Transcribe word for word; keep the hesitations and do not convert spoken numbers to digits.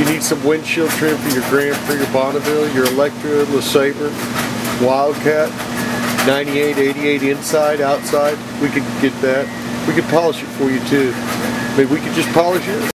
need some windshield trim for your Grand Prix, your Bonneville, your Electra, LeSabre, Wildcat, ninety-eight, eighty-eight inside, outside, we could get that. We could polish it for you too. Maybe we could just polish it.